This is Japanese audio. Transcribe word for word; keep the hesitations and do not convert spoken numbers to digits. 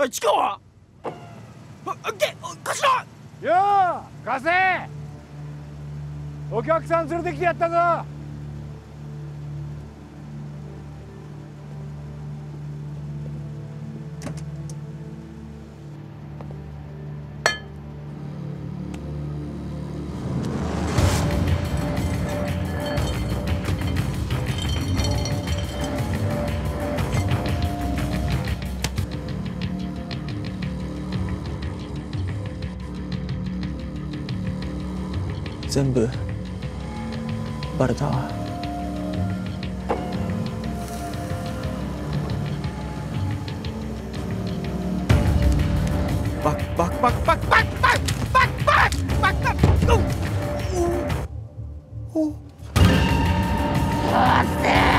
あ、チカはあ、で、頭よう貸せ。お客さん連れてきてやったぞ。 全部バレたわ。バックバックバックバックバックバックバックバックバックバックバック。おお。おお。